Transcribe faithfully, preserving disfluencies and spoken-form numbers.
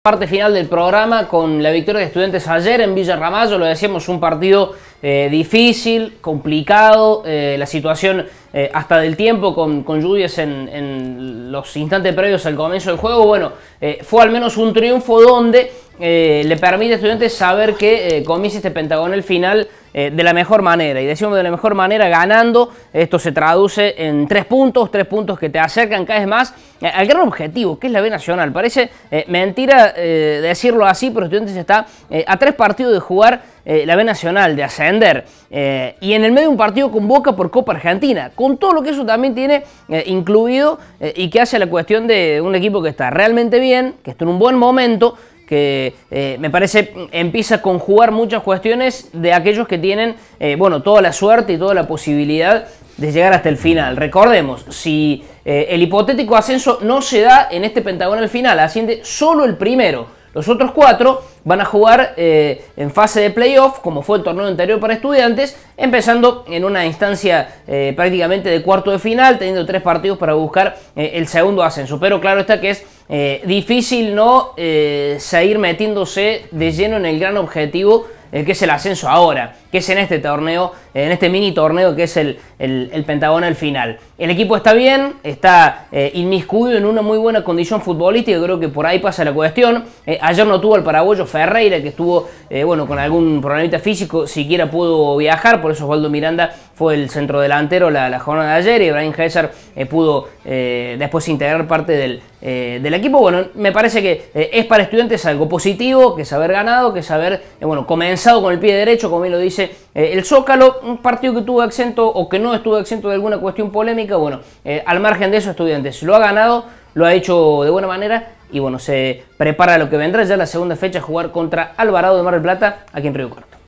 Parte final del programa con la victoria de Estudiantes ayer en Villa Ramallo. Lo decíamos, un partido eh, difícil, complicado, eh, la situación eh, hasta del tiempo con, con lluvias en, en los instantes previos al comienzo del juego. Bueno, eh, fue al menos un triunfo donde eh, le permite a Estudiantes saber que eh, comienza este pentagonal final eh, de la mejor manera. Y decimos de la mejor manera ganando. Esto se traduce en tres puntos, tres puntos que te acercan cada vez más eh, al gran objetivo, que es la B Nacional. Parece eh, mentira eh, decirlo así, pero Estudiantes está eh, a tres partidos de jugar eh, la B Nacional, de ascender. Eh, y en el medio de un partido con Boca por Copa Argentina, con todo lo que eso también tiene eh, incluido eh, y que hace la cuestión de un equipo que está realmente bien, que está en un buen momento, que eh, me parece empieza a conjugar muchas cuestiones de aquellos que tienen eh, bueno, toda la suerte y toda la posibilidad de llegar hasta el final. Recordemos, si eh, el hipotético ascenso no se da en este pentagonal final, asciende solo el primero. Los otros cuatro van a jugar eh, en fase de playoff, como fue el torneo anterior para Estudiantes, empezando en una instancia eh, prácticamente de cuarto de final, teniendo tres partidos para buscar eh, el segundo ascenso. Pero claro está que es eh, difícil no eh, seguir metiéndose de lleno en el gran objetivo, eh, que es el ascenso ahora, que es en este torneo, en este mini torneo que es el, el, el pentagonal final. El equipo está bien, está eh, inmiscuido en una muy buena condición futbolística, creo que por ahí pasa la cuestión. Eh, ayer no tuvo al paraguayo Ferreira, que estuvo eh, bueno, con algún problemita físico, siquiera pudo viajar, por eso Osvaldo Miranda fue el centrodelantero la, la jornada de ayer, y Ibrahim Gesser eh, pudo eh, después integrar parte del, eh, del equipo. Bueno, me parece que eh, es para Estudiantes algo positivo, que es haber ganado, que es haber eh, bueno, comenzado con el pie derecho, como bien lo dice eh, el Zócalo, un partido que tuvo exento o que no estuvo exento de alguna cuestión polémica. Bueno, eh, al margen de eso, Estudiantes lo ha ganado, lo ha hecho de buena manera y bueno, se prepara lo que vendrá ya la segunda fecha, jugar contra Alvarado de Mar del Plata aquí en Río Cuarto.